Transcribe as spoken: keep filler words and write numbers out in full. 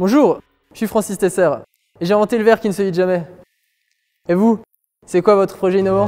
Bonjour, je suis Francis Tesser et j'ai inventé le verre qui ne se vide jamais. Et vous, c'est quoi votre projet innovant ?